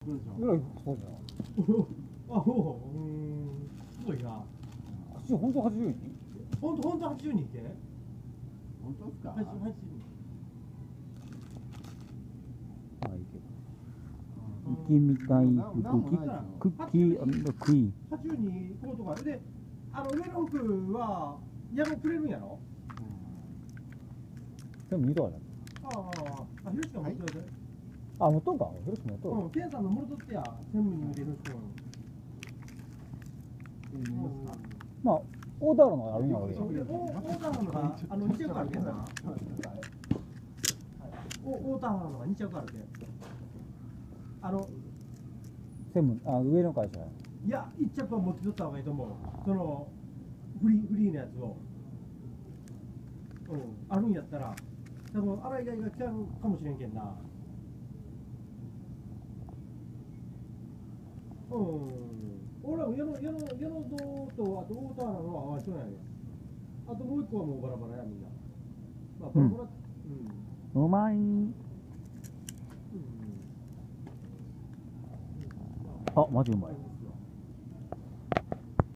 そうでしょ。 ぐらいそうじゃん。 あ、ほう、すごいな。 本当80人？ 本当80人いて？ 本当ですか？ 80人。 まあいいけど。行きみたいクッキー&クイーン。 80人こうとかで、上の服はやろくれるんやろ？ でもいいとこだ。 あ、広島持ってる。 あ、持っとんか。広島持っとる。 うん、ケンさんのもろとってや、専務に売れる人。 まあ、大田原のあるんやろうけど。 大田原のが、2着あるけんな。大田原のが2着あるけん。 専務、上の会社。 いや、1着は持ってとった方がいいと思う。その、フリーのやつを。あるんやったら、多分、洗いがいが来たかもしれんけんな。俺らも矢野堂と、あと大田原のは一緒なんやで。あともう一個はもうバラバラや、みんな。まあ、バラバラ、 うまい。あ、マジうまい。